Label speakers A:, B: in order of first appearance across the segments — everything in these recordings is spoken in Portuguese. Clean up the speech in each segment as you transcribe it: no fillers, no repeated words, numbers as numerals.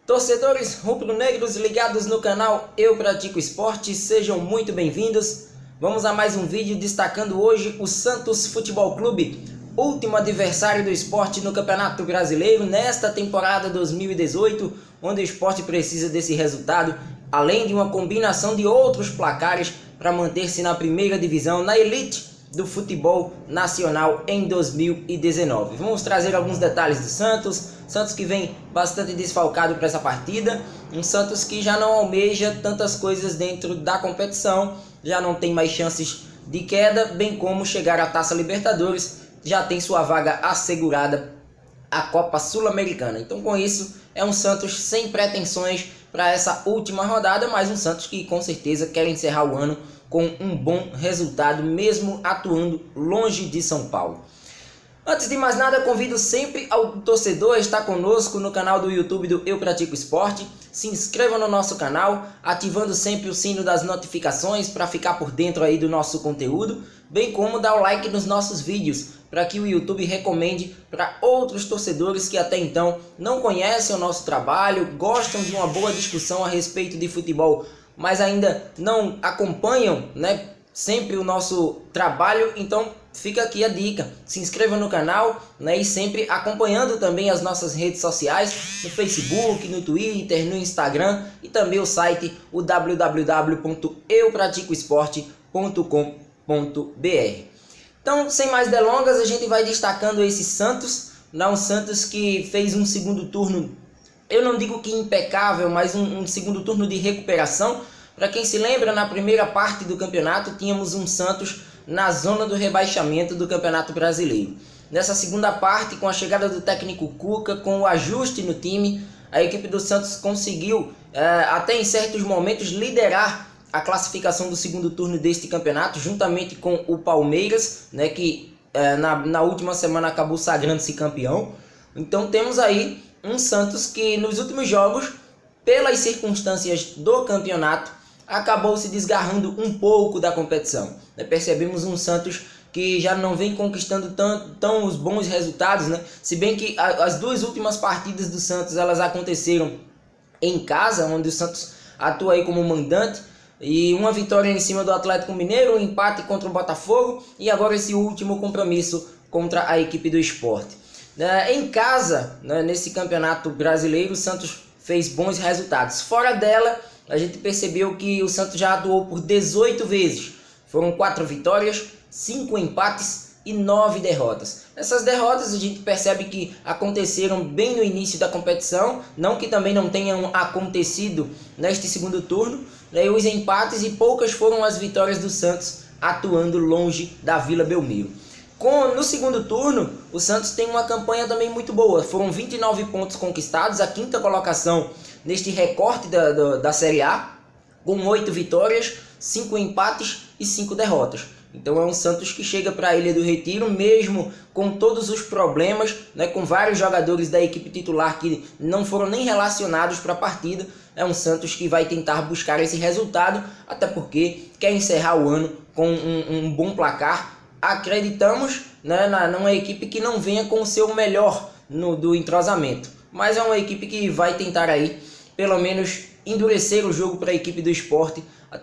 A: Torcedores rubro-negros ligados no canal Eu Pratico Esporte, sejam muito bem-vindos. Vamos a mais um vídeo destacando hoje o Santos Futebol Clube, último adversário do esporte no Campeonato Brasileiro nesta temporada 2018, onde o esporte precisa desse resultado, além de uma combinação de outros placares para manter-se na primeira divisão, na elite do futebol nacional em 2019. Vamos trazer alguns detalhes do Santos que vem bastante desfalcado para essa partida, um Santos que já não almeja tantas coisas dentro da competição, já não tem mais chances de queda, bem como chegar à Taça Libertadores, já tem sua vaga assegurada à Copa Sul-Americana. Então com isso é um Santos sem pretensões para essa última rodada, mas um Santos que com certeza quer encerrar o ano com um bom resultado, mesmo atuando longe de São Paulo. Antes de mais nada, convido sempre ao torcedor a estar conosco no canal do YouTube do Eu Pratico Esporte. Se inscreva no nosso canal, ativando sempre o sino das notificações para ficar por dentro aí do nosso conteúdo, bem como dar o like nos nossos vídeos, para que o YouTube recomende para outros torcedores que até então não conhecem o nosso trabalho, gostam de uma boa discussão a respeito de futebol, mas ainda não acompanham, sempre o nosso trabalho. Então fica aqui a dica, se inscreva no canal, e sempre acompanhando também as nossas redes sociais, no Facebook, no Twitter, no Instagram e também o site, o www.eupraticoesporte.com.br. Então, sem mais delongas, a gente vai destacando esse Santos, um Santos que fez um segundo turno, eu não digo que impecável, mas um segundo turno de recuperação. Para quem se lembra, na primeira parte do campeonato tínhamos um Santos na zona do rebaixamento do Campeonato Brasileiro. Nessa segunda parte, com a chegada do técnico Cuca, com o ajuste no time, a equipe do Santos conseguiu, até em certos momentos, liderar a classificação do segundo turno deste campeonato, juntamente com o Palmeiras, que na última semana acabou sagrando-se campeão. Então temos aí um Santos que nos últimos jogos, pelas circunstâncias do campeonato, acabou se desgarrando um pouco da competição. Percebemos um Santos que já não vem conquistando tão os bons resultados, se bem que as duas últimas partidas do Santos elas aconteceram em casa, onde o Santos atua aí como mandante, e uma vitória em cima do Atlético Mineiro, um empate contra o Botafogo e agora esse último compromisso contra a equipe do Sport. Em casa, nesse campeonato brasileiro, o Santos fez bons resultados. Fora dela, a gente percebeu que o Santos já atuou por 18 vezes. Foram 4 vitórias, 5 empates e 9 derrotas. Essas derrotas a gente percebe que aconteceram bem no início da competição, não que também não tenham acontecido neste segundo turno. Os empates e poucas foram as vitórias do Santos atuando longe da Vila Belmiro. No segundo turno, o Santos tem uma campanha também muito boa. Foram 29 pontos conquistados, a quinta colocação neste recorte da Série A, com 8 vitórias, 5 empates e 5 derrotas. Então é um Santos que chega para a Ilha do Retiro, mesmo com todos os problemas, com vários jogadores da equipe titular que não foram nem relacionados para a partida. É um Santos que vai tentar buscar esse resultado, até porque quer encerrar o ano com um bom placar. Acreditamos numa equipe que não venha com o seu melhor do entrosamento, mas é uma equipe que vai tentar aí, pelo menos, endurecer o jogo para a equipe do Sport,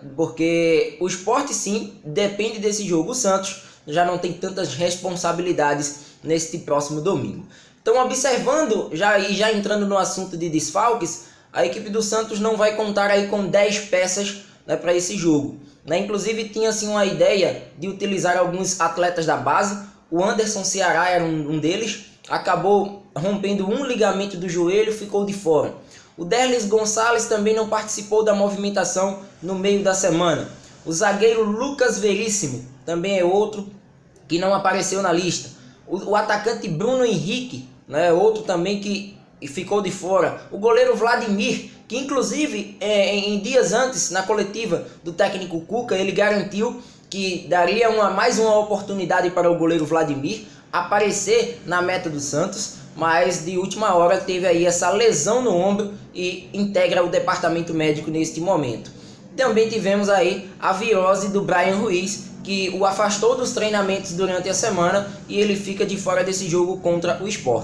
A: porque o Sport sim depende desse jogo. O Santos já não tem tantas responsabilidades neste próximo domingo. Então, observando, já entrando no assunto de desfalques, a equipe do Santos não vai contar aí com 10 peças para esse jogo. Inclusive tinha-se uma ideia de utilizar alguns atletas da base. O Anderson Ceará era um deles, acabou rompendo um ligamento do joelho, ficou de fora. O Derlis Gonçalves também não participou da movimentação no meio da semana. O zagueiro Lucas Veríssimo também é outro que não apareceu na lista. O atacante Bruno Henrique, outro também que ficou de fora. O goleiro Vladimir, que inclusive em dias antes, na coletiva do técnico Cuca, ele garantiu que daria mais uma oportunidade para o goleiro Vladimir aparecer na meta do Santos, mas de última hora teve aí essa lesão no ombro e integra o departamento médico neste momento. Também tivemos aí a virose do Brian Ruiz, que o afastou dos treinamentos durante a semana e ele fica de fora desse jogo contra o Sport.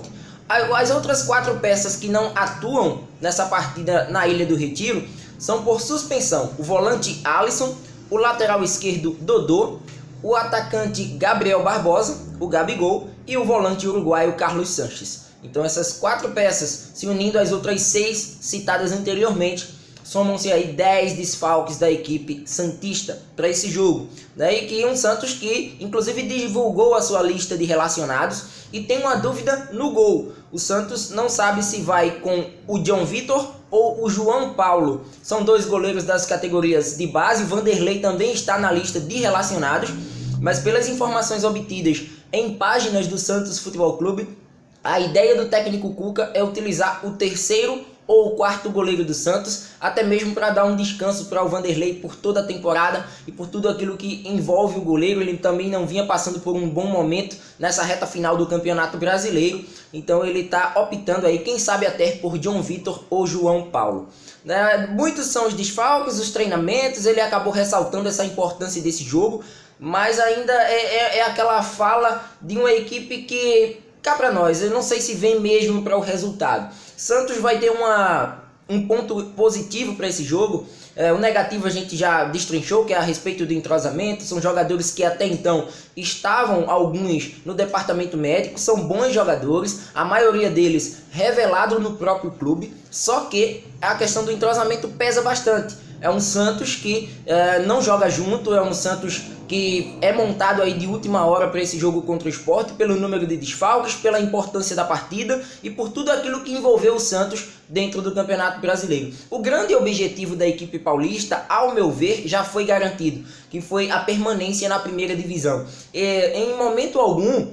A: As outras 4 peças que não atuam nessa partida na Ilha do Retiro são por suspensão: o volante Alisson, o lateral esquerdo Dodô, o atacante Gabriel Barbosa, o Gabigol, e o volante uruguaio Carlos Sanches. Então essas 4 peças, se unindo às outras 6 citadas anteriormente, somam-se aí 10 desfalques da equipe santista para esse jogo. E que um Santos que inclusive divulgou a sua lista de relacionados e tem uma dúvida no gol. O Santos não sabe se vai com o John Vitor ou o João Paulo. São 2 goleiros das categorias de base. O Vanderlei também está na lista de relacionados, mas pelas informações obtidas em páginas do Santos Futebol Clube, a ideia do técnico Cuca é utilizar o 3º ou o 4º goleiro do Santos, até mesmo para dar um descanso para o Vanderlei por toda a temporada e por tudo aquilo que envolve o goleiro. Ele também não vinha passando por um bom momento nessa reta final do Campeonato Brasileiro, então ele está optando aí, quem sabe até por John Vitor ou João Paulo. Muitos são os desfalques, os treinamentos, ele acabou ressaltando essa importância desse jogo, mas ainda é aquela fala de uma equipe que, cá para nós, eu não sei se vem mesmo para o resultado. Santos vai ter um ponto positivo para esse jogo. O negativo a gente já destrinchou, que é a respeito do entrosamento. São jogadores que até então estavam, alguns, no departamento médico. São bons jogadores, a maioria deles revelado no próprio clube. Só que a questão do entrosamento pesa bastante. É um Santos que não joga junto, é um Santos que é montado aí de última hora para esse jogo contra o Sport, pelo número de desfalques, pela importância da partida e por tudo aquilo que envolveu o Santos dentro do Campeonato Brasileiro. O grande objetivo da equipe paulista, ao meu ver, já foi garantido, que foi a permanência na primeira divisão. Em momento algum,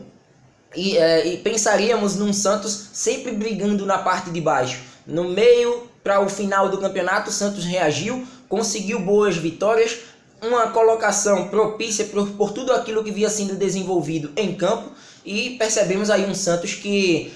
A: pensaríamos num Santos sempre brigando na parte de baixo. No meio, para o final do campeonato, o Santos reagiu, conseguiu boas vitórias, uma colocação propícia por tudo aquilo que vinha sendo desenvolvido em campo, e percebemos aí um Santos que,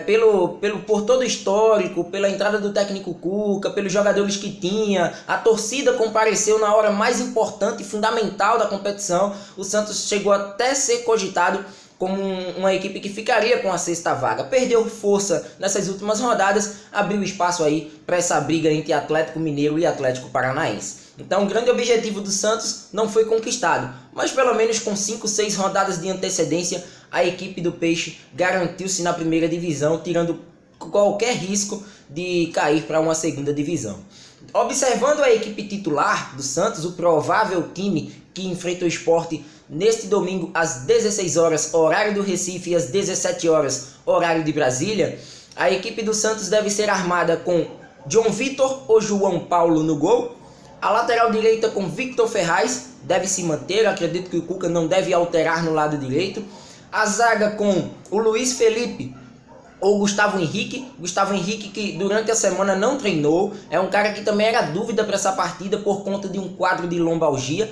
A: por todo o histórico, pela entrada do técnico Cuca, pelos jogadores que tinha, a torcida compareceu na hora mais importante e fundamental da competição. O Santos chegou até a ser cogitado como uma equipe que ficaria com a 6ª vaga. Perdeu força nessas últimas rodadas, abriu espaço aí para essa briga entre Atlético Mineiro e Atlético Paranaense. Então o grande objetivo do Santos não foi conquistado, mas pelo menos com 5, 6 rodadas de antecedência, a equipe do Peixe garantiu-se na primeira divisão, tirando qualquer risco de cair para uma 2ª divisão. Observando a equipe titular do Santos, o provável time que enfrenta o Sport neste domingo às 16 horas, horário do Recife, e às 17 horas, horário de Brasília, a equipe do Santos deve ser armada com John Vitor ou João Paulo no gol. A lateral direita com Victor Ferraz deve se manter, acredito que o Cuca não deve alterar no lado direito. A zaga com o Luiz Felipe ou Gustavo Henrique. Gustavo Henrique, que durante a semana não treinou, é um cara que também era dúvida para essa partida por conta de um quadro de lombalgia.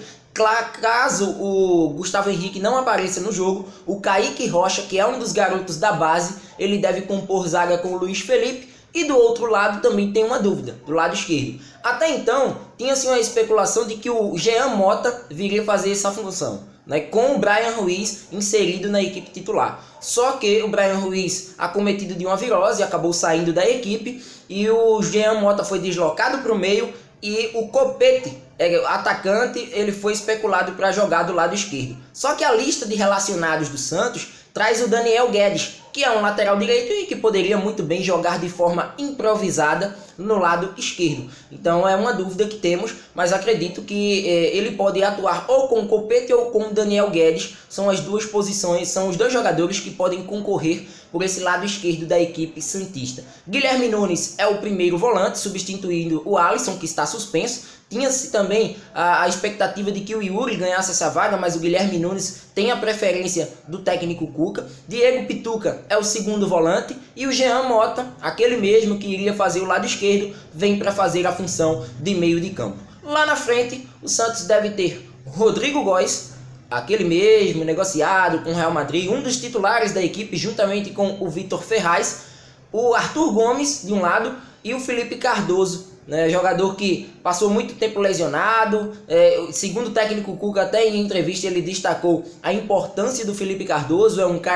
A: Caso o Gustavo Henrique não apareça no jogo, o Kaique Rocha, que é um dos garotos da base, ele deve compor zaga com o Luiz Felipe. E do outro lado também tem uma dúvida, do lado esquerdo. Até então, tinha-se uma especulação de que o Jean Mota viria fazer essa função, com o Brian Ruiz inserido na equipe titular. Só que o Brian Ruiz, acometido de uma virose, acabou saindo da equipe, e o Jean Mota foi deslocado para o meio, e o Copete, atacante, ele foi especulado para jogar do lado esquerdo. Só que a lista de relacionados do Santos traz o Daniel Guedes, que é um lateral direito e que poderia muito bem jogar de forma improvisada no lado esquerdo. Então é uma dúvida que temos, mas acredito que ele pode atuar ou com o Copete ou com o Daniel Guedes. São as duas posições, são os dois jogadores que podem concorrer por esse lado esquerdo da equipe santista. Guilherme Nunes é o primeiro volante, substituindo o Alisson, que está suspenso. Tinha-se também a expectativa de que o Yuri ganhasse essa vaga, mas o Guilherme Nunes tem a preferência do técnico Cuca. Diego Pituca é o segundo volante e o Jean Mota, aquele mesmo que iria fazer o lado esquerdo, vem para fazer a função de meio de campo. Lá na frente, o Santos deve ter Rodrigo Góes, aquele mesmo negociado com o Real Madrid, um dos titulares da equipe, juntamente com o Victor Ferraz, o Arthur Gomes de um lado e o Felipe Cardoso, jogador que passou muito tempo lesionado. Segundo o técnico Cuca, até em entrevista ele destacou a importância do Felipe Cardoso. É um cara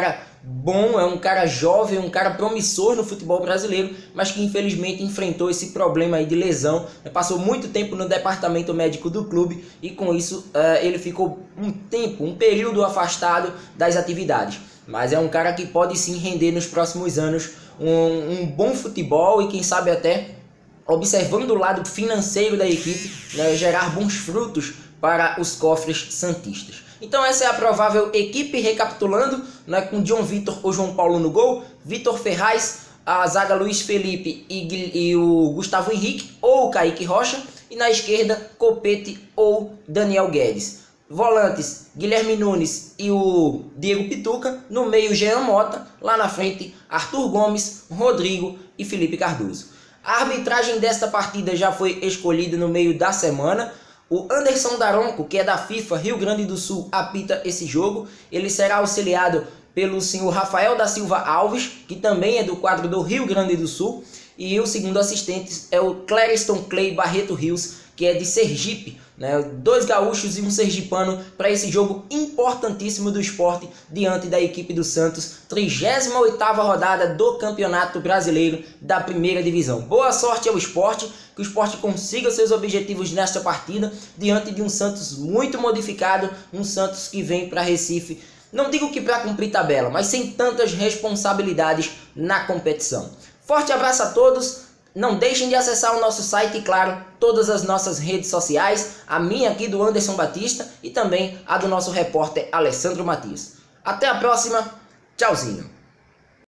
A: bom, é um cara jovem, um cara promissor no futebol brasileiro, mas que infelizmente enfrentou esse problema aí de lesão, passou muito tempo no departamento médico do clube e com isso ele ficou um período afastado das atividades. Mas é um cara que pode sim render nos próximos anos um bom futebol e quem sabe até, observando o lado financeiro da equipe, né, gerar bons frutos para os cofres santistas. Então essa é a provável equipe, recapitulando, né, com John Vitor ou João Paulo no gol, Vitor Ferraz, a zaga Luiz Felipe e o Gustavo Henrique ou o Kaique Rocha, e na esquerda Copete ou Daniel Guedes. Volantes, Guilherme Nunes e o Diego Pituca, no meio Jean Mota, lá na frente Arthur Gomes, Rodrigo e Felipe Cardoso. A arbitragem desta partida já foi escolhida no meio da semana. O Anderson Daronco, que é da FIFA Rio Grande do Sul, apita esse jogo. Ele será auxiliado pelo senhor Rafael da Silva Alves, que também é do quadro do Rio Grande do Sul. E o segundo assistente é o Clériston Clay Barreto Rios, que é de Sergipe, né? 2 gaúchos e um sergipano para esse jogo importantíssimo do Sport diante da equipe do Santos, 38ª rodada do Campeonato Brasileiro da Primeira Divisão. Boa sorte ao Sport, que o Sport consiga seus objetivos nesta partida diante de um Santos muito modificado, um Santos que vem para Recife, não digo que para cumprir tabela, mas sem tantas responsabilidades na competição. Forte abraço a todos. Não deixem de acessar o nosso site e, claro, todas as nossas redes sociais, a minha aqui do Anderson Batista e também a do nosso repórter Alessandro Matias. Até a próxima, tchauzinho!